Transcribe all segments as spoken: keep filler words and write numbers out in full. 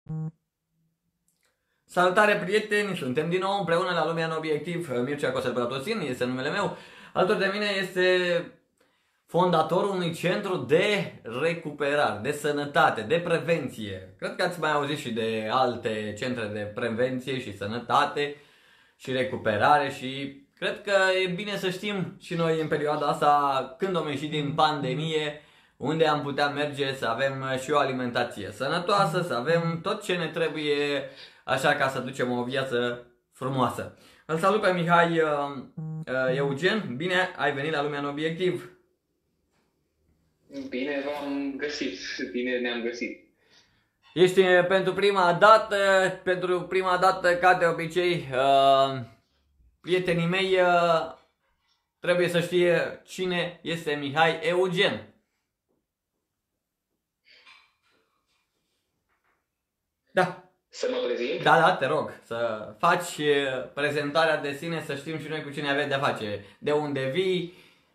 Salutare prieteni, suntem din nou împreună la Lumea în Obiectiv. Mircea Costel Bratosin este numele meu. Alături de mine este fondatorul unui centru de recuperare, de sănătate, de prevenție. Cred că ați mai auzit și de alte centre de prevenție și sănătate și recuperare și cred că e bine să știm și noi în perioada asta, când am ieșit din pandemie, unde am putea merge să avem și o alimentație sănătoasă, să avem tot ce ne trebuie, așa ca să ducem o viață frumoasă. Îl salut pe Mihai uh, uh, Eugen, bine ai venit la Lumea în Obiectiv. Bine v-am găsit, bine ne-am găsit. Ești pentru prima dată, pentru prima dată, ca de obicei, uh, prietenii mei uh, trebuie să știe cine este Mihai Eugen. Da. Să mă prezint? Da, da, te rog, să faci prezentarea de sine, să știm și noi cu cine aveți de-a face, de unde vii.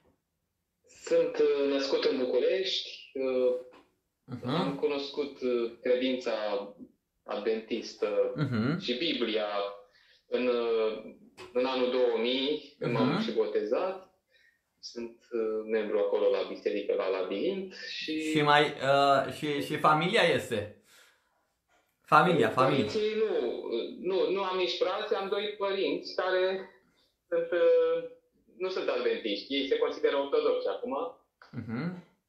Sunt născut în București, uh-huh. Am cunoscut credința adventistă uh-huh. și Biblia în, în anul două mii, când uh-huh. m-am și botezat. Sunt membru acolo la biserică, la Labirint. Și, și, mai, uh, și, și familia este? Familia, familia. Părinții nu, nu, nu am nici frați, am doi părinți care sunt, nu sunt adventiști, ei se consideră ortodoxi acum. Uh-huh.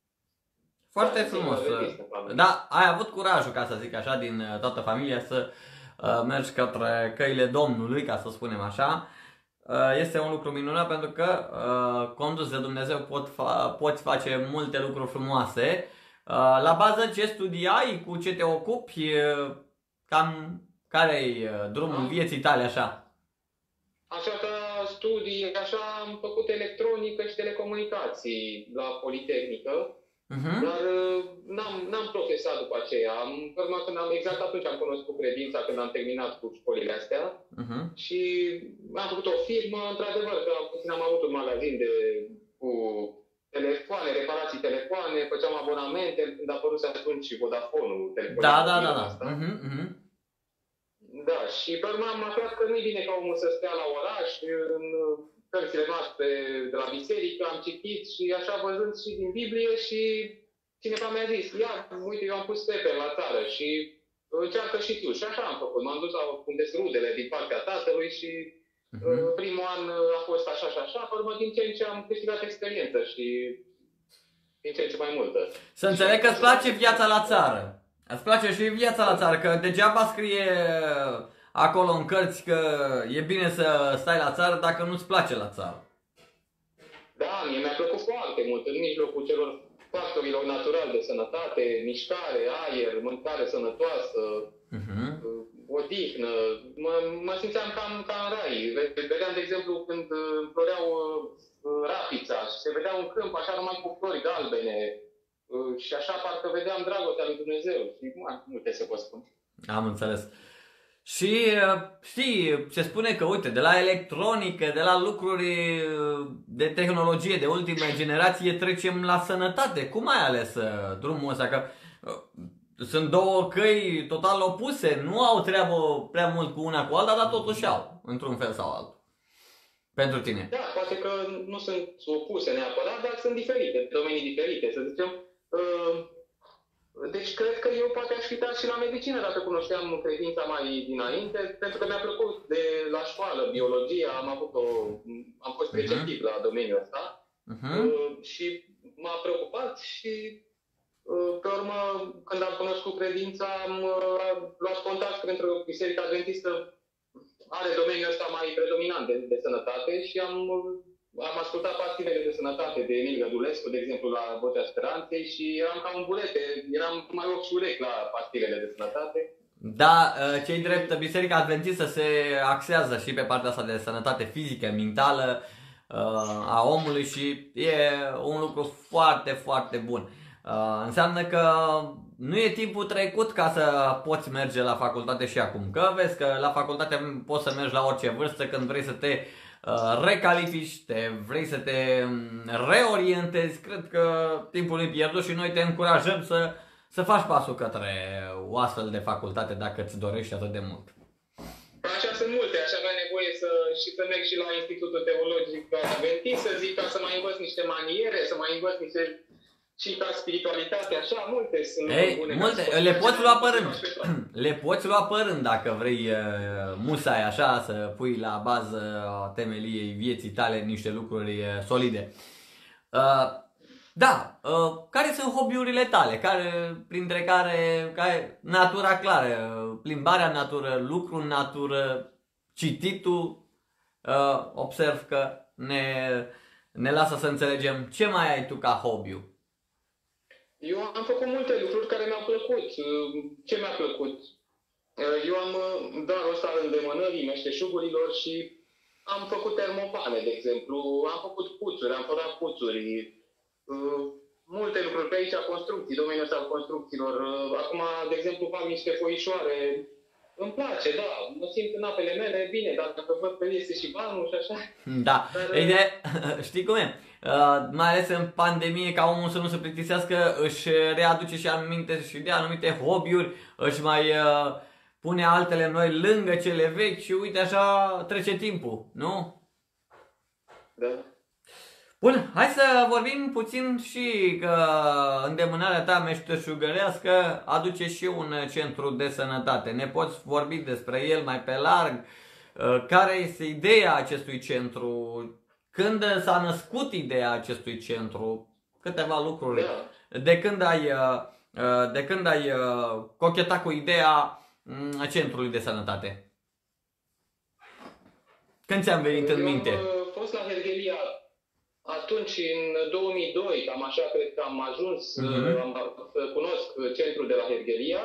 Foarte da, frumos. Da, ai avut curajul, ca să zic așa, din toată familia să uh, mergi către căile Domnului, ca să spunem așa. Uh, este un lucru minunat pentru că uh, condus de Dumnezeu pot fa poți face multe lucruri frumoase. Uh, la bază ce studiai, cu ce te ocupi, uh, cam care-i uh, drumul am, vieții tale așa? Așa ca studii, așa am făcut electronică și telecomunicații la Politehnică, uh-huh. dar uh, n-am profesat după aceea. Am, când am, exact atunci am cunoscut credința, când am terminat cu școlile astea uh-huh. și am făcut o firmă, într-adevăr, că puțin am avut un magazin de, cu telefoane, reparații telefoane, făceam abonamente, când a apărut atunci și Vodafone-ul. Da, da, da, da. Uh-huh, uh-huh. Da, și pe urmă am aflat că nu e bine ca omul să stea la oraș, în cărțile noastre de la biserică, am citit și așa văzând și din Biblie și cineva mi-a zis, ia, uite, eu am pus pepe la țară și încearcă și tu. Și așa am făcut, m-am dus la unde sunt rudele din partea tatălui și Uh-huh. primul an a fost așa și așa, pe urmă din ce în ce am câștigat experiență și din ce în ce mai multă. Să înțeleg că îți place viața la țară. Îți place și viața la țară, că degeaba scrie acolo în cărți că e bine să stai la țară dacă nu-ți place la țară. Da, mie mi-a plăcut foarte mult în mijlocul celor factorilor naturali de sănătate, mișcare, aer, mâncare sănătoasă, uh-huh. odihnă, mă, mă simțeam cam ca în rai. Vedeam, de exemplu, când floreau rapița și se vedea un câmp așa numai cu flori galbene și așa parcă vedeam dragostea lui Dumnezeu și mai multe se pot spune. Am înțeles. Și știi, se spune că, uite, de la electronică, de la lucruri de tehnologie de ultimă generație trecem la sănătate. Cum ai ales drumul ăsta? Că sunt două căi total opuse, nu au treabă prea mult cu una cu alta, dar totuși au, într-un fel sau altul. Pentru tine. Da, poate că nu sunt opuse neapărat, dar sunt diferite, domenii diferite, să zicem. Deci cred că eu poate aș fi dat și la medicină dacă cunoșteam credința mai dinainte, pentru că mi-a plăcut de la școală, biologia, am avut o, am fost receptiv uh-huh. la domeniul ăsta uh-huh. și m-a preocupat și pe urmă, când am cunoscut credința, am luat contact pentru Biserica Adventistă, are domeniul ăsta mai predominant de, de sănătate și am, am ascultat pastilele de sănătate de Emil Gădulescu, de exemplu, la Vocea Speranței și eram ca un burete, eram mai ochi și urechi la pastilele de sănătate. Da, cei drept, Biserica Adventistă se axează și pe partea asta de sănătate fizică, mentală a omului și e un lucru foarte, foarte bun. Uh, înseamnă că nu e timpul trecut ca să poți merge la facultate și acum. Că vezi că la facultate poți să mergi la orice vârstă când vrei să te uh, recalifici, te, vrei să te reorientezi. Cred că timpul e pierdut și noi te încurajăm să, să faci pasul către o astfel de facultate dacă îți dorești atât de mult? Așa sunt multe, aș avea nevoie să, și să merg și la Institutul Teologic Adventist, să zic, ca să mai învăț niște maniere, să mai învăț niște și ca spiritualitate, așa, multe sunt Ei, bune. multe, le poți lua pe rând, le poți lua pe rând dacă vrei musai așa să pui la bază temeliei vieții tale niște lucruri solide. Uh, Da, uh, care sunt hobby-urile tale? Care, printre care, care natura clară, plimbarea în natură, lucru în natură, cititul, uh, observ că ne, ne lasă să înțelegem ce mai ai tu ca hobby. Eu am făcut multe lucruri care mi-au plăcut. Ce mi-a plăcut? Eu am darul ăsta al îndemânării, meșteșugurilor și am făcut termopane, de exemplu, am făcut puțuri, am făcut puțuri. Uh, multe lucruri pe aici, construcții, domeniul ăsta al construcțiilor. Uh, acum, de exemplu, fac niște foișoare. Îmi place, da, mă simt în apele mele, bine, dar dacă văd că este și banul și așa. Da, dar, e de, știi cum e? Uh, mai ales în pandemie, ca omul să nu se plictisească, își readuce și anumite, și de anumite hobby-uri, își mai uh, pune altele noi lângă cele vechi și uite așa trece timpul, nu? Da. Bun, hai să vorbim puțin și că îndemânarea ta meșteșugărească aduce și un centru de sănătate. Ne poți vorbi despre el mai pe larg? Care este ideea acestui centru? Când s-a născut ideea acestui centru? Câteva lucruri. Da. De când ai, de când ai cochetat cu ideea centrului de sănătate? Când ți-am venit în minte? Eu am fost la Herghelia atunci, în două mii doi, cam așa, cred că am ajuns uh-huh. am, să cunosc centrul de la Herghelia.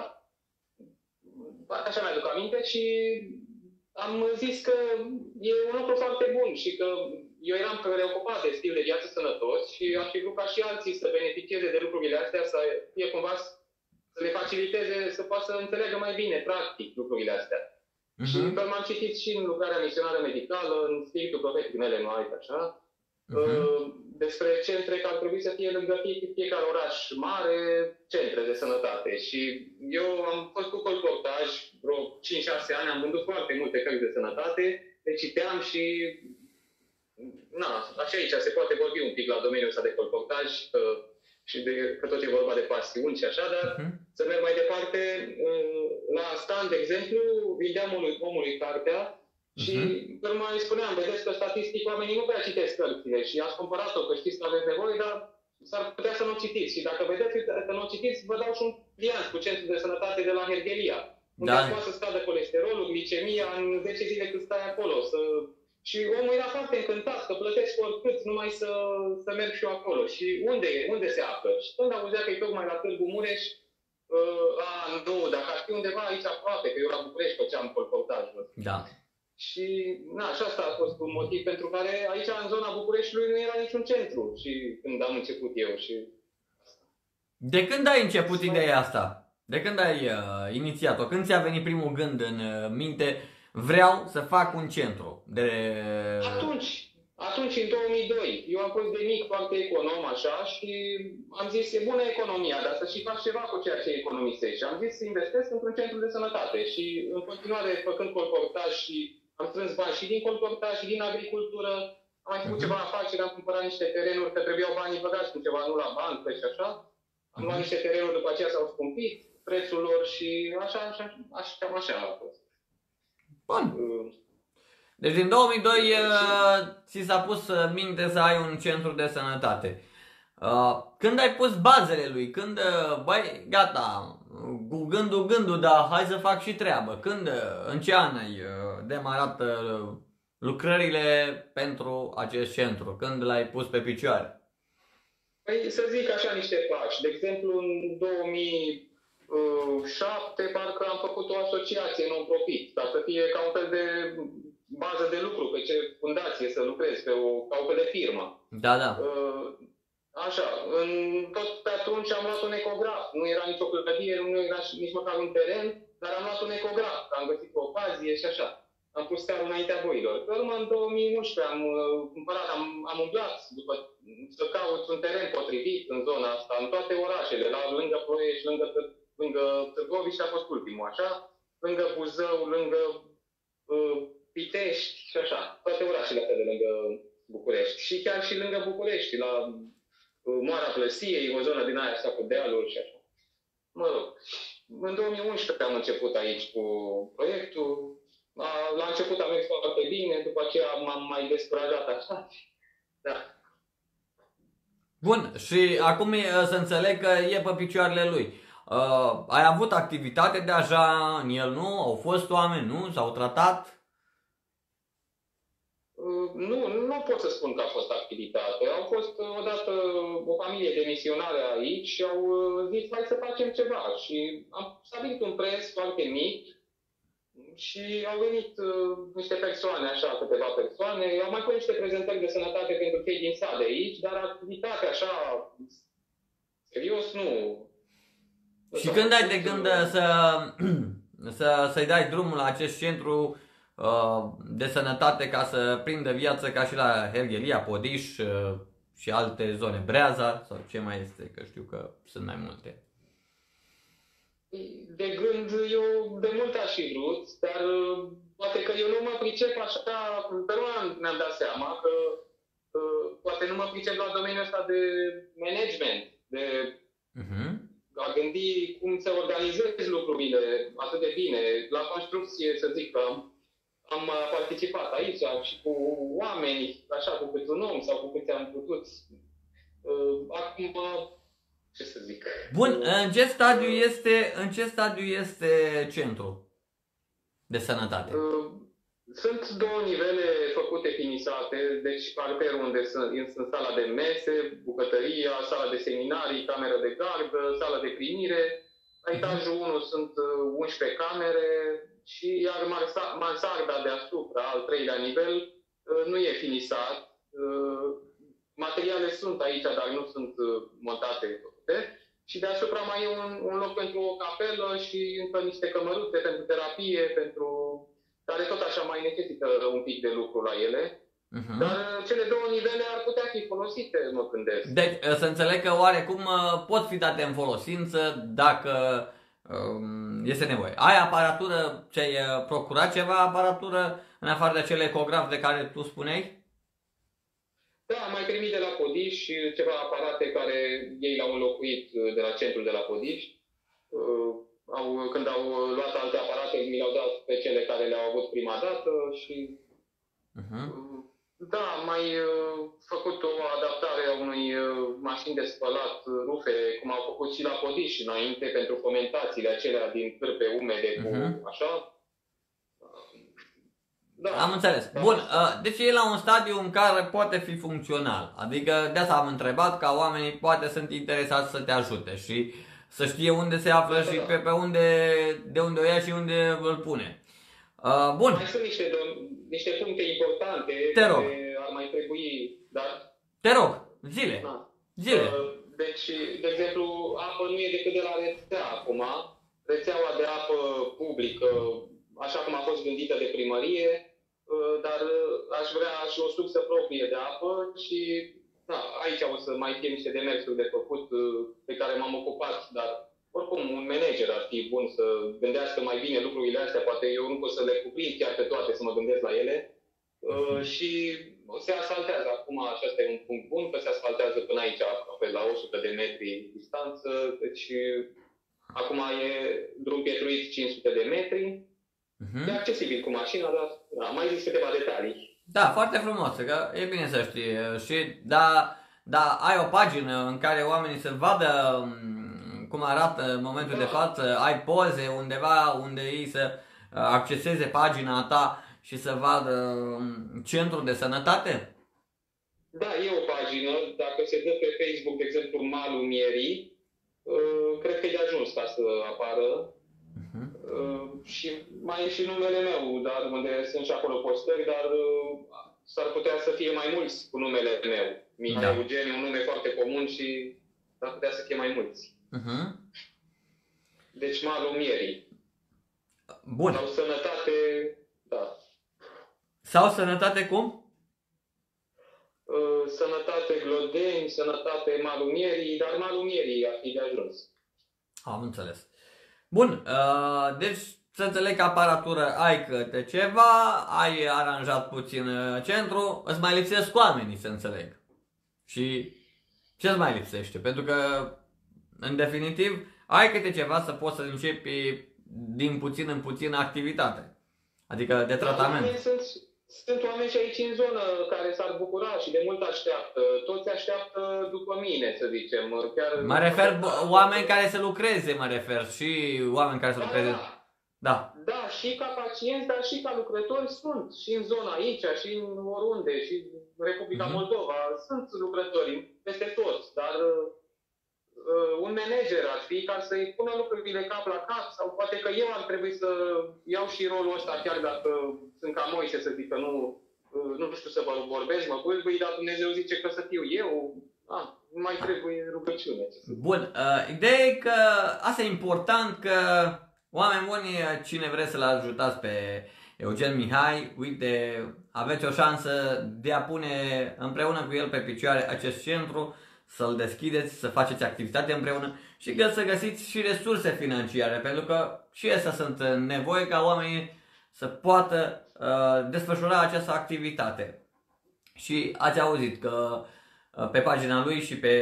Așa mi-aduc aminte și am zis că e un lucru foarte bun și că eu eram preocupat de stil de viață sănătos și aș fi vrut ca și alții să beneficieze de lucrurile astea, să fie cumva să le faciliteze, să poată să înțeleagă mai bine, practic, lucrurile astea. Uh-huh. Și că m-am citit și în lucrarea misionară medicală, în spiritul profetic în Ellen White, așa, uh-huh. despre centre care ar trebui să fie lângă fiecare oraș mare, centre de sănătate. Și eu am fost cu colportaj, vreo cinci șase ani, am vândut foarte multe cărți de sănătate, le citeam și na, așa aici se poate vorbi un pic la domeniul ăsta de colportaj că, și de, că tot e vorba de pasiuni și așa, dar uh-huh. să merg mai departe, la stand, de exemplu, vindeam omului, omului cartea. Și uh-huh. mai spuneam, vedeți că statistic oamenii nu prea citesc cărțile și ați cumpărat-o, că știți că aveți nevoie, dar s-ar putea să nu o citiți. Și dacă vedeți că nu o citiți, vă dau și un pliant cu centrul de sănătate de la Herghelia. Unde da. Poate să scadă colesterolul, glicemia, în zece zile cât stai acolo. Să... Și omul era foarte încântat că plătesc oricât, numai să, să merg și eu acolo. Și unde e? Unde se află? Și când auzea că e tocmai la Târgu Mureș, uh, a, nu, dacă ar fi undeva aici aproape, că eu la București făceam colportajul. Da. Și, na, și asta a fost un motiv pentru care aici, în zona Bucureștiului, nu era niciun centru și când am început eu. Și... De când ai început ideea asta? De când ai uh, inițiat-o? Când ți-a venit primul gând în uh, minte, vreau să fac un centru? De... Atunci, atunci, în două mii doi, eu am fost de mic foarte econom, așa, și am zis, e bună economia, dar să și fac ceva cu ceea ce economisești. Și am zis să investesc într-un centru de sănătate și, în continuare, făcând colportaj și am strâns bani și din colportaj și din agricultură, am mai făcut uh-huh. ceva afaceri, am cumpărat niște terenuri, că trebuiau banii băgați cu ceva, nu la bancă și așa. Am luat niște terenuri, după aceea s-au scumpit prețul lor și așa, așa, așa, cam așa a fost. Bun. Uh, Deci din două mii doi uh, ți s-a pus minte să ai un centru de sănătate. Uh, când ai pus bazele lui? Când, uh, băi, gata, cu gândul, gândul, dar hai să fac și treabă. Când, uh, în ce an ai uh, demarat uh, lucrările pentru acest centru? Când l-ai pus pe picioare? Păi să zic așa niște pași. De exemplu, în două mii șapte parcă am făcut o asociație non-profit, dar să fie ca un fel de bază de lucru, pe ce fundație să lucrezi, pe o, ca un fel de firmă. Da, da. Așa, în, tot pe atunci am luat un ecograf. Nu era nicio clădire, nu era nici măcar un teren, dar am luat un ecograf, că am găsit o ocazie și așa. am pus carul înaintea boilor. Pe urmă, în două mii unsprezece am cumpărat, am, am umblat după, să caut un teren potrivit în zona asta, în toate orașele, la lângă Ploiești, lângă, lângă Târgoviște a fost ultimul, așa, lângă Buzău, lângă uh, Pitești și așa, toate orașele astea de lângă București. Și chiar și lângă București, la uh, Moara Plăsiei, o zonă din aia asta cu dealuri și așa. Mă rog, în două mii unsprezece am început aici cu proiectul. La început am mers foarte bine, după aceea m-am mai descurajat așa. Da. Bun, și acum să înțeleg că e pe picioarele lui. Uh, ai avut activitate deja în el, nu? Au fost oameni, nu? S-au tratat? Uh, nu, nu pot să spun că a fost activitate. Au fost odată o familie de misionare aici și au zis hai să facem ceva. Și am stabilit un preț foarte mic. Și au venit uh, niște persoane, așa, câteva persoane, au mai făcut niște prezentări de sănătate pentru cei din sat de aici, dar activitatea așa, serios, nu. Și când ai de gând să, să, să-i dai drumul la acest centru uh, de sănătate ca să prindă viață ca și la Herghelia, Podiș uh, și alte zone, Breaza sau ce mai este, că știu că sunt mai multe? De gând, eu de mult aș fi vrut, dar poate că eu nu mă pricep așa, pe urmă mi-am dat seama că uh, poate nu mă pricep la domeniul ăsta de management, de uh-huh. a gândi cum să organizez lucrurile atât de bine. La construcție, să zic că am participat aici și cu oameni, așa, cu cât un om sau cu cât am putut. Uh, acum, ce să zic? Bun, în ce stadiu este, în ce stadiu este centrul de sănătate? Sunt două nivele făcute finisate, deci parterul unde sunt, sunt sala de mese, bucătăria, sala de seminarii, cameră de gardă, sala de primire. La etajul unu sunt unsprezece camere și iar mansarda deasupra, al treilea nivel, nu e finisat. Materiale sunt aici, dar nu sunt montate. Și deasupra mai e un, un loc pentru o capelă și încă niște cămăruțe pentru terapie, pentru care tot așa mai necesită un pic de lucru la ele. Uh-huh. Dar cele două nivele ar putea fi folosite, mă gândesc. Deci să înțeleg că oarecum pot fi date în folosință dacă um, este nevoie. Ai aparatură, ți-ai procurat ceva aparatură în afară de acele ecograf de care tu spuneai? Da, am mai primit de la Podiș ceva aparate care ei l-au înlocuit de la centrul de la Podiș. Uh, au, când au luat alte aparate, mi le-au dat pe cele care le-au avut prima dată și uh-huh. uh, da, am mai uh, făcut o adaptare a unui uh, mașini de spălat rufe, cum au făcut și la Podiș înainte, pentru fomentațiile acelea din cârpe umede cu uh-huh. așa. Da. Am înțeles. Bun, deci e la un stadiu în care poate fi funcțional. Adică de asta am întrebat, ca oamenii poate sunt interesați să te ajute și să știe unde se află da, și da. Pe, pe unde, de unde o ia și unde îl pune. Bun. Mai sunt niște, niște puncte importante te rog. Care ar mai trebui, dar... Te rog, zile. Da. Zile. Deci, de exemplu, apă nu e decât de la rețea acum. Rețeaua de apă publică, așa cum a fost gândită de primărie, dar aș vrea și o sursă proprie de apă și da, aici o să mai fie niște demersuri de făcut pe care m-am ocupat, dar oricum un manager ar fi bun să gândească mai bine lucrurile astea, poate eu nu pot să le cuprind chiar pe toate, să mă gândesc la ele. Uh, și se asfaltează acum, și asta e un punct bun, că se asfaltează până aici, pe la o sută de metri distanță, deci acum e drum pietruit cinci sute de metri. Uh-huh. E accesibil cu mașina, dar da, mai zis câteva detalii. Da, foarte frumos, că e bine să știi. Și da, da, ai o pagină în care oamenii să vadă cum arată în momentul da. de față, ai poze undeva unde ei să acceseze pagina ta și să vadă centrul de sănătate? Da, e o pagină, dacă se dă pe Facebook, de exemplu, Malul Mierii, cred că e de ajuns ca să apară. Uh, și mai e și numele meu, dar unde sunt și acolo postări, dar uh, s-ar putea să fie mai mulți cu numele meu. Mihai da. Eugen e un nume foarte comun și s-ar putea să fie mai mulți. Uh-huh. Deci Malul Mierii. Bun. Sau Sănătate, da. Sau sănătate cum? Uh, sănătate Glodeni, sănătate Malumierii, dar Malumierii ar fi de ajuns. Am înțeles. Bun, uh, deci să înțeleg că aparatură ai câte ceva, ai aranjat puțin centru, îți mai lipsesc oamenii, să înțeleg. Și ce îți mai lipsește? Pentru că, în definitiv, ai câte ceva să poți să începi din puțin în puțin activitate. Adică de tratament. Da, sunt, sunt oameni și aici în zonă care s-ar bucura și de mult așteaptă. Toți așteaptă după mine, să zicem. Chiar mă refer oameni care să lucreze, mă refer. Și oameni care să da, lucreze. Da. Da. Da, și ca pacienți, dar și ca lucrători sunt. Și în zona aici, și în oriunde, și în Republica mm-hmm. Moldova. Sunt lucrători peste toți, dar uh, un manager ar fi ca să-i pună lucrurile cap la cap, sau poate că eu ar trebui să iau și rolul ăsta, chiar dacă sunt ca Moise, să zic că nu, uh, nu știu să vă vorbesc, mă bâlbâi, dar Dumnezeu zice că să fiu eu. Ah, nu mai trebuie rugăciune. Bun, uh, ideea e că asta e important, că oameni buni, cine vreți să-l ajutați pe Eugen Mihai, uite, aveți o șansă de a pune împreună cu el pe picioare acest centru, să-l deschideți, să faceți activitate împreună și că să găsiți și resurse financiare, pentru că și astea sunt nevoie ca oamenii să poată uh, desfășura această activitate. Și ați auzit că uh, pe pagina lui și pe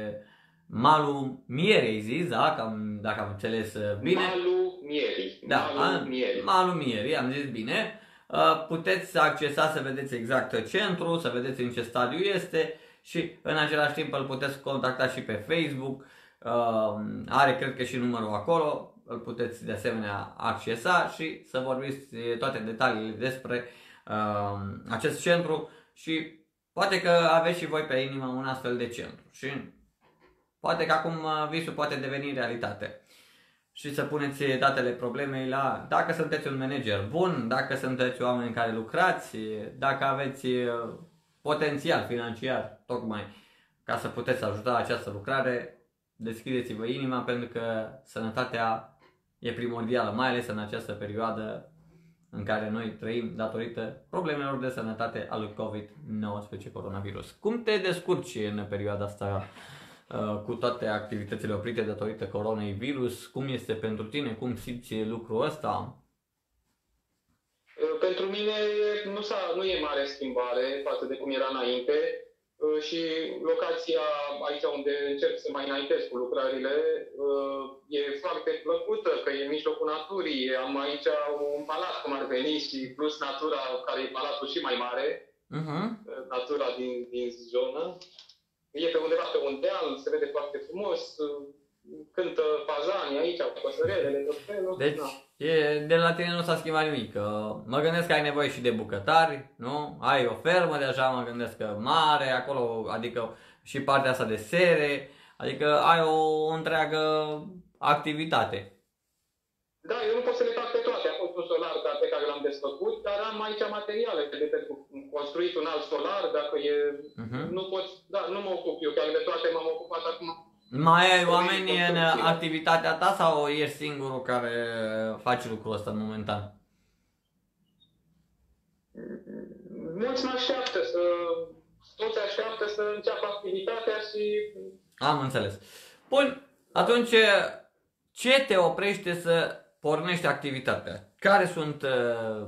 Malu Mierei zis, da? Cam, dacă am înțeles bine. Malu Mierii. Da, Malu Mierii. Malu Mierii, am zis bine. Puteți accesa să vedeți exact centru, să vedeți în ce stadiu este și în același timp îl puteți contacta și pe Facebook. Are, cred că, și numărul acolo. Îl puteți de asemenea accesa și să vorbiți toate detaliile despre acest centru și poate că aveți și voi pe inimă un astfel de centru. Și poate că acum visul poate deveni realitate. Și să puneți datele problemei la dacă sunteți un manager bun, dacă sunteți oameni care lucrați, dacă aveți potențial financiar tocmai ca să puteți ajuta această lucrare, deschideți-vă inima, pentru că sănătatea e primordială, mai ales în această perioadă în care noi trăim datorită problemelor de sănătate al lui covid nouăsprezece coronavirus. Cum te descurci în perioada asta cu toate activitățile oprite datorită coronavirus? Cum este pentru tine? Cum simți lucrul ăsta? Pentru mine nu, nu e mare schimbare față de cum era înainte și locația aici unde încerc să mai înaintez cu lucrările e foarte plăcută, că e în mijlocul naturii. Am aici un palat cum ar veni și plus natura, care e palatul și mai mare, uh-huh. natura din, din zonă. E pe undeva pe un deal, se vede foarte frumos, cântă fazanii aici, păsărelele, tot felul. Deci, da. e, de la tine nu s-a schimbat nimic. Mă gândesc că ai nevoie și de bucătari, nu? Ai o fermă deja, mă gândesc că mare, acolo, adică și partea asta de sere, adică ai o întreagă activitate. Da, eu nu pot să le fac pe toate. A fost un solar pe care l-am desfăcut, dar am aici materiale de pentru construit un alt solar, dacă e... Uh-huh. Nu pot, da, nu mă ocup eu, chiar de toate m-am ocupat acum. Mai ai oameni în activitatea ta sau ești singurul care face lucrul ăsta în momentan? Mulți mă așteaptă să... Toți așteaptă să înceapă activitatea și... Am înțeles. Bun, atunci ce te oprește să pornești activitatea? Care sunt uh,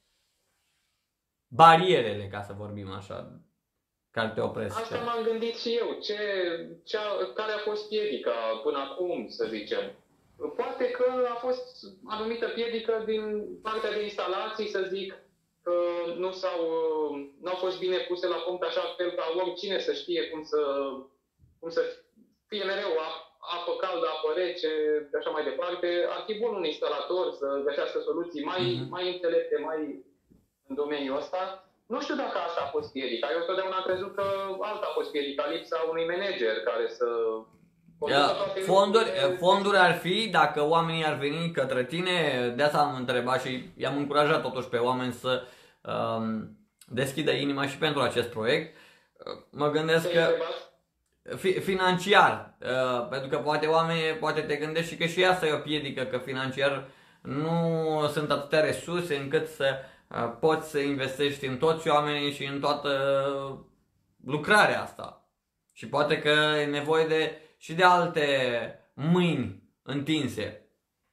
barierele, ca să vorbim așa, care te opresc? Asta m-am gândit și eu. Ce, ce, care a fost piedica până acum, să zicem? Poate că a fost anumită piedică din partea de instalații, să zic, că nu s-au, n-au fost bine puse la punct așa fel ca oricine să știe cum să, cum să fie mereu apă caldă, apă rece, și așa mai departe. Ar fi bun un instalator să găsească soluții mai, mm-hmm. mai înțelepte, mai în domeniul ăsta. Nu știu dacă asta a fost piedica. Eu totdeauna am crezut că alta a fost piedica, lipsa unui manager care să... Fonduri, fonduri ar fi, dacă oamenii ar veni către tine, de asta am întrebat și i-am încurajat totuși pe oameni să um, deschidă inima și pentru acest proiect. Mă gândesc că fi, financiar, uh, pentru că poate oamenii, poate te gândești și că și asta e o piedică, că financiar nu sunt atâtea resurse încât să poți să investești în toți oamenii și în toată lucrarea asta. Și poate că e nevoie de, și de alte mâini întinse.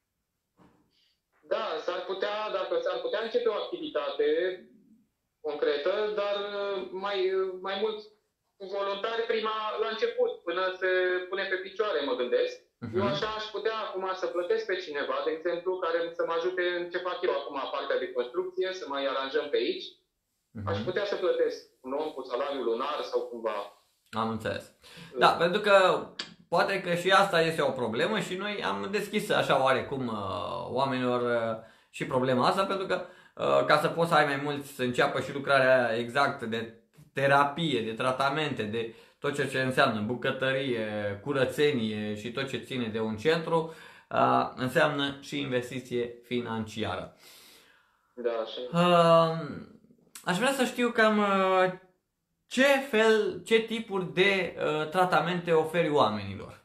Da, s-ar putea, dacă s-ar putea începe o activitate concretă, dar mai, mai mult voluntari prima la început, până se pune pe picioare, mă gândesc. Uh-huh. Eu așa aș putea acum să plătesc pe cineva, de exemplu, care să mă ajute în ce fac eu acum, partea de construcție, să mai aranjăm pe aici. Uh-huh. Aș putea să plătesc un om cu salariul lunar sau cumva. Am înțeles. Da, pentru că poate că și asta este o problemă și noi am deschis așa oarecum oamenilor și problema asta, pentru că ca să poți să ai mai mulți să înceapă și lucrarea exact de terapie, de tratamente, de tot ce, ce înseamnă bucătărie, curățenie și tot ce ține de un centru, uh, înseamnă și investiție financiară. Da, așa. Uh, aș vrea să știu cam uh, ce fel, ce tipuri de uh, tratamente oferi oamenilor.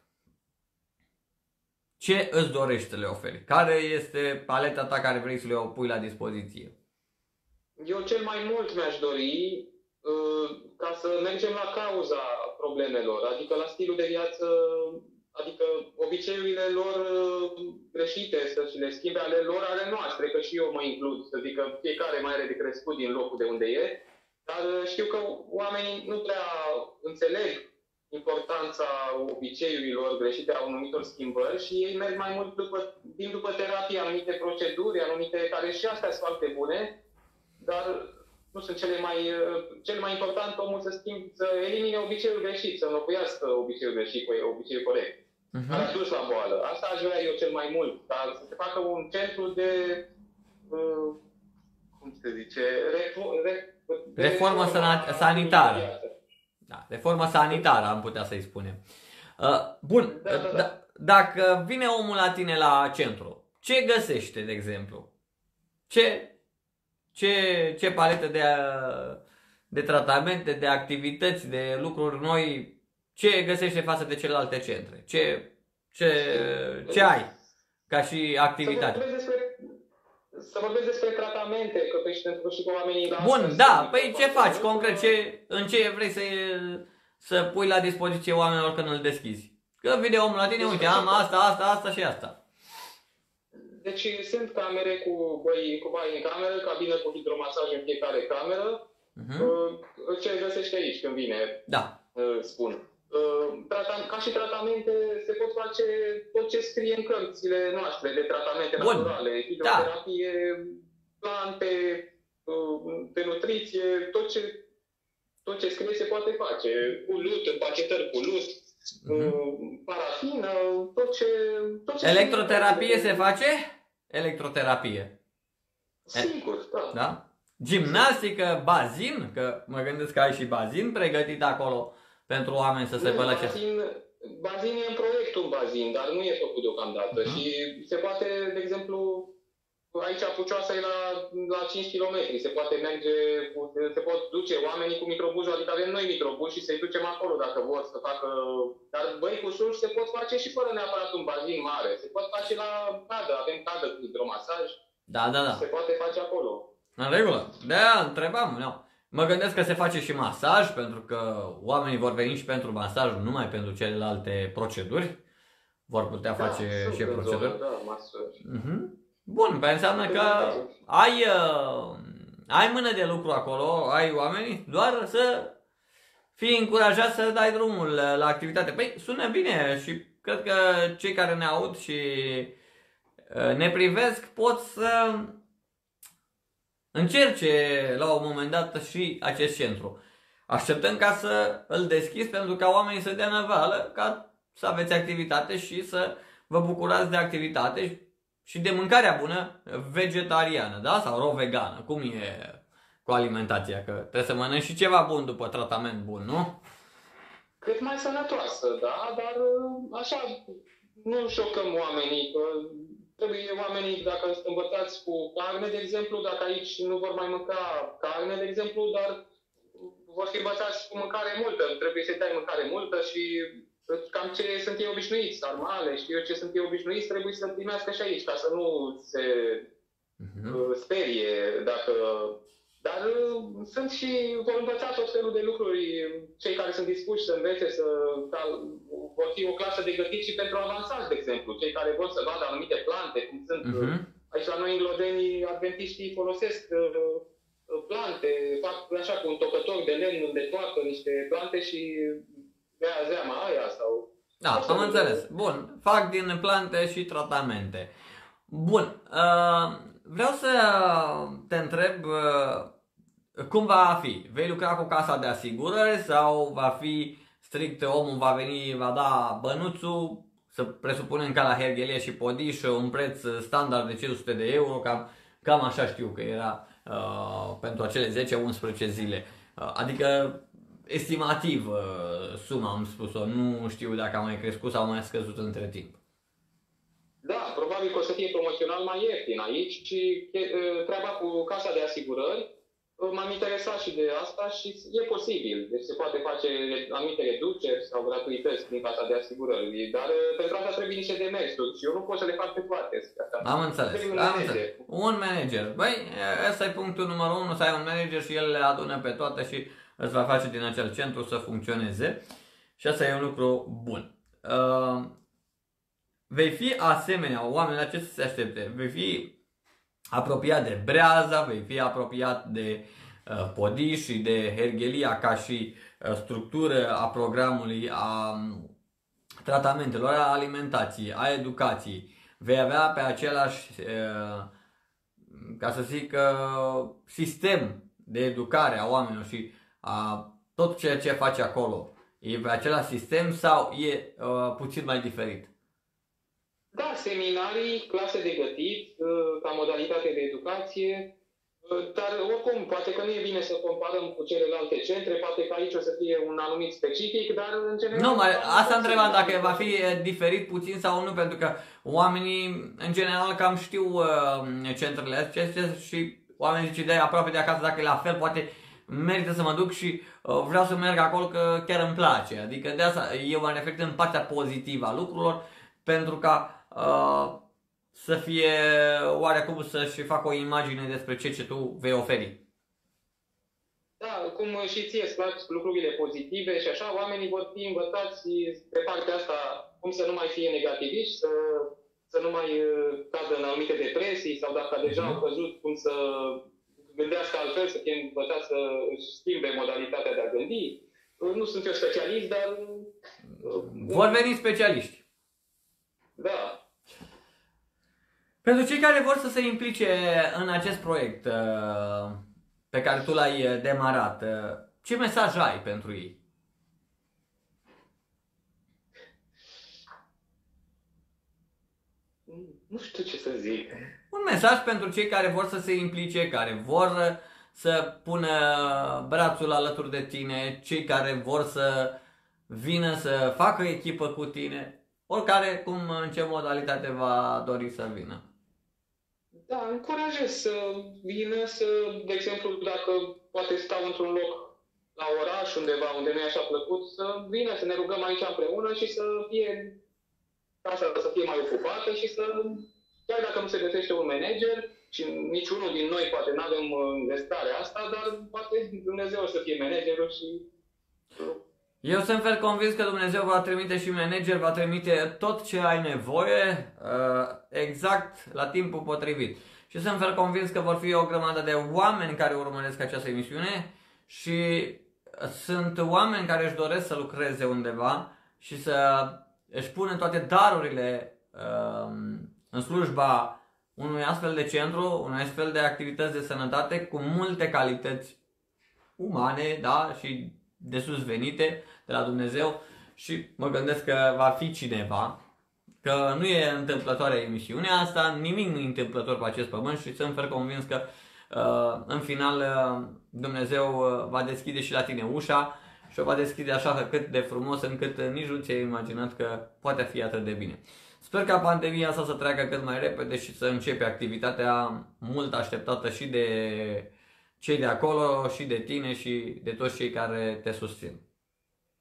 Ce îți dorești să le oferi? Care este paleta ta care vrei să le pui la dispoziție? Eu cel mai mult mi-aș dori ca să mergem la cauza problemelor, adică la stilul de viață, adică obiceiurile lor greșite, să și le schimbe ale lor, ale noastre, că și eu mă includ, să zic că fiecare mai are de crescut din locul de unde e, dar știu că oamenii nu prea înțeleg importanța obiceiurilor greșite, a anumitor schimbări și ei merg mai mult după, din după terapie, anumite proceduri, anumite care și astea sunt foarte bune, dar nu sunt cele mai, cel mai important omul să schimb, să elimine obiceiul greșit, să înlocuiască obiceiul greșit cu obiceiul corect. Uh-huh. Care a dus la boală. Asta aș vrea eu cel mai mult, dar să se facă un centru de, uh, cum se zice, refu, re, de reformă sanitară. Da, reformă sanitară am putea să-i spunem. Uh, bun, da, da, da. Dacă vine omul la tine la centru, ce găsește, de exemplu? Ce... Ce, ce paletă de, de tratamente, de activități, de lucruri noi, ce găsește față de celelalte centre? Ce, ce, ce ai ca și activitate? Să vorbesc despre, să vorbesc despre tratamente, că pe și pentru și cu oamenii la Bun, da, păi ce faci concret? Ce, în ce vrei să, să pui la dispoziție oamenilor când îl deschizi? Că vine omul la tine, uite, am asta, asta, asta și asta. Deci sunt camere cu băi, cu baie în cameră, cabină cu hidromasaj în fiecare cameră. Uh-huh. Ce găsește aici când vine, da. Spun. Ca și tratamente se pot face tot ce scrie în cărțile noastre de tratamente Bun. naturale, hidroterapie, da. plante, de nutriție, tot ce, tot ce scrie se poate face. Cu lut, împachetări cu lut. Uh-huh. Parafină, tot ce... Tot ce Electroterapie se face? Electroterapie. Sigur, da. Da? Gimnastică, bazin, că mă gândesc că ai și bazin pregătit acolo pentru oameni să se bălăce. Bazin, bazin e în proiectul un bazin, dar nu e făcut deocamdată. Uh-huh. Și se poate, de exemplu, aici Pucioasa e la, la cinci kilometri, se poate merge, se pot duce oamenii cu microbuzul, adică avem noi microbuz și să-i ducem acolo dacă vor să facă, dar băicușuri se pot face și fără neapărat un bazin mare, se pot face la cadă, avem cadă cu hidromasaj, da, da, da. se poate face acolo. În regulă, de-aia întrebam, nu. Mă gândesc că se face și masaj, pentru că oamenii vor veni și pentru masaj, nu numai pentru celelalte proceduri, vor putea da, face și proceduri. Zonă, da, masaj. Uh-huh. Bun, pe înseamnă că ai, uh, ai mână de lucru acolo, ai oameni, doar să fii încurajat să dai drumul la, la activitate. Păi sună bine și cred că cei care ne aud și uh, ne privesc pot să încerce la un moment dat și acest centru. Așteptăm ca să îl deschizi pentru ca oamenii să dea năvală, ca să aveți activitate și să vă bucurați de activitate și de mâncarea bună vegetariană, da? Sau ro-vegană. Cum e cu alimentația? Că trebuie să mănânci și ceva bun după tratament bun, nu? Cât mai sănătoasă, da? Dar așa nu șocăm oamenii. Că trebuie oamenii, dacă sunt învățați cu carne, de exemplu, dacă aici nu vor mai mânca carne, de exemplu, dar vor fi învățați cu mâncare multă. Trebuie să dai mâncare multă și cam ce sunt ei obișnuiți, sarmale, știu eu ce sunt ei obișnuiți, trebuie să primească și aici, ca să nu se uh-huh. sperie, dacă... Dar sunt și, vor învăța tot felul de lucruri, cei care sunt dispuși să învețe, să, ca, vor fi o clasă de gătit și pentru avansați, de exemplu, cei care vor să vadă anumite plante, cum sunt, uh-huh. aici la noi în Glodenii, adventiștii folosesc uh, plante, fac așa cu un tocător de lemn unde toacă niște plante și bea zeama aia sau... Da, am înțeles. Bun, fac din plante și tratamente. Bun, uh, vreau să te întreb uh, cum va fi? Vei lucra cu casa de asigurări sau va fi strict omul va veni, va da bănuțul, să presupunem ca la Herghelie și Podiș, un preț standard de cinci sute de euro, cam, cam așa știu că era uh, pentru acele zece unsprezece zile. Uh, adică estimativ uh, suma am spus-o, nu știu dacă a mai crescut sau mai scăzut între timp. Da, probabil că o să fie promoțional mai ieftin aici și treaba cu casa de asigurări, m-am interesat și de asta și e posibil. Deci se poate face anumite reduceri sau gratuități din casa de asigurări, dar pentru asta trebuie niște demersuri și eu nu pot să le fac pe toate. Am înțeles. Un, am înțeles. Un manager. Băi, ăsta e punctul numărul unu, să ai un manager și el le adună pe toate și îți va face din acel centru să funcționeze. Și asta e un lucru bun. Uh, vei fi asemenea, oamenii la ce să se aștepte? Vei fi apropiat de Breaza, vei fi apropiat de uh, Podiș și de Herghelia ca și uh, structură a programului, a um, tratamentelor, a alimentației, a educației. Vei avea pe același, uh, ca să zic, uh, sistem de educare a oamenilor și a tot ceea ce face acolo. E pe același sistem sau e uh, puțin mai diferit? Da, seminarii, clase de gătit, ca modalitate de educație, dar oricum, poate că nu e bine să comparăm cu celelalte centre, poate că aici o să fie un anumit specific, dar în general... Nu, mai, asta întrebam dacă va fi diferit puțin sau nu, pentru că oamenii, în general, cam știu uh, centrele acestea și oamenii zice de aproape de acasă, dacă e la fel, poate merită să mă duc și uh, vreau să merg acolo că chiar îmi place. Adică de asta eu mă refer în partea pozitivă a lucrurilor, pentru ca Uh, să fie oarecum să-și facă o imagine despre ce ce tu vei oferi. Da, cum și ție îți plac lucrurile pozitive și așa, oamenii vor fi învățați pe partea asta cum să nu mai fie negativiști, să, să nu mai cadă în anumite depresii sau dacă deja mm-hmm. au căzut, cum să gândească altfel, să fie învățați să își schimbe modalitatea de a gândi. Nu sunt eu specialist, dar... Vor veni specialiști. Da. Pentru cei care vor să se implice în acest proiect uh, pe care tu l-ai demarat, uh, ce mesaj ai pentru ei? Nu știu ce să zic. Un mesaj pentru cei care vor să se implice, care vor să pună brațul alături de tine, cei care vor să vină să facă echipă cu tine, oricare cum, în ce modalitate va dori să vină. Da, încurajez să vină, să, de exemplu, dacă poate stau într-un loc la oraș undeva unde nu e așa plăcut, să vină, să ne rugăm aici împreună și să fie casa să fie mai ocupată și să, chiar dacă nu se găsește un manager și niciunul din noi poate nu avem starea asta, dar poate Dumnezeu să fie managerul și... Eu sunt fel convins că Dumnezeu va trimite și manager, va trimite tot ce ai nevoie exact la timpul potrivit. Și sunt fel convins că vor fi o grămadă de oameni care urmăresc această emisiune și sunt oameni care își doresc să lucreze undeva și să își pună toate darurile în slujba unui astfel de centru, unui astfel de activități de sănătate cu multe calități umane, da, și de sus venite de la Dumnezeu și mă gândesc că va fi cineva, că nu e întâmplătoare emisiunea asta, nimic nu e întâmplător pe acest pământ și sunt fer convins că uh, în final uh, Dumnezeu uh, va deschide și la tine ușa și o va deschide așa cât de frumos încât uh, nici nu ți-ai imaginat că poate fi atât de bine. Sper ca pandemia asta să treacă cât mai repede și să începe activitatea mult așteptată și de cei de acolo și de tine și de toți cei care te susțin.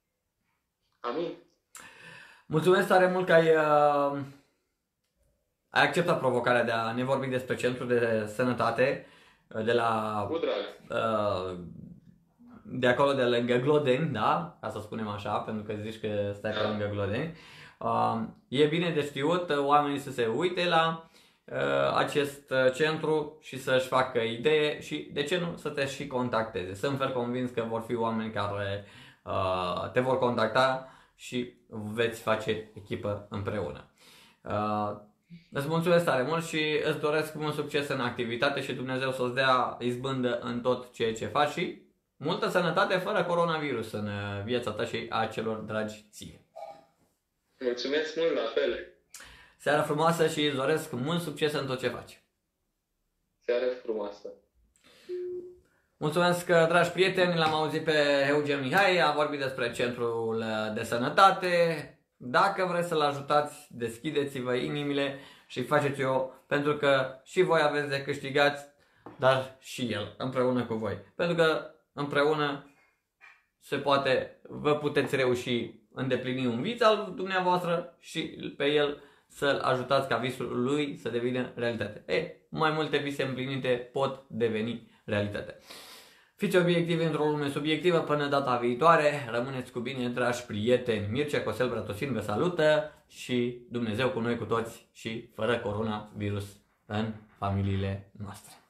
Amin. Mulțumesc tare mult că ai, uh, ai acceptat provocarea de a ne vorbi despre centrul de sănătate de la Cu drag. uh, de acolo de lângă Glodeni, da? Ca să spunem așa, pentru că zici că stai pe lângă Glodeni. Uh, e bine de știut oamenii să se uite la uh, acest centru și să-și facă idee și de ce nu să te și contacteze. Sunt fel convins că vor fi oameni care uh, te vor contacta și veți face echipă împreună. Uh, îți mulțumesc tare mult și îți doresc mult succes în activitate și Dumnezeu să-ți dea izbândă în tot ceea ce faci și multă sănătate fără coronavirus în viața ta și a celor dragi ție. Mulțumesc mult, la fel. Seara frumoasă și îți doresc mult succes în tot ce faci. Seara frumoasă. Mulțumesc, dragi prieteni, l-am auzit pe Eugen Mihai, a vorbit despre centrul de sănătate. Dacă vreți să-l ajutați, deschideți-vă inimile și faceți-o, pentru că și voi aveți de câștigați, dar și el, împreună cu voi. Pentru că împreună se poate, vă puteți reuși îndeplini un vis al dumneavoastră și pe el să-l ajutați ca visul lui să devină realitate. E, mai multe vise împlinite pot deveni realitate. Fiți obiectivi într-o lume subiectivă. Până data viitoare, rămâneți cu bine, dragi prieteni. Mircea Costel Bratosin vă salută și Dumnezeu cu noi cu toți și fără coronavirus în familiile noastre.